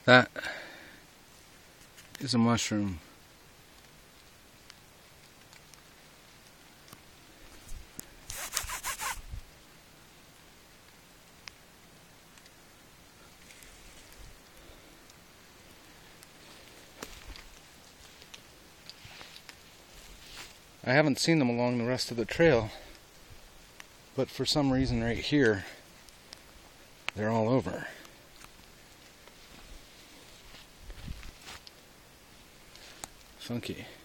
That is a mushroom. I haven't seen them along the rest of the trail, but for some reason right here, they're all over. Funky.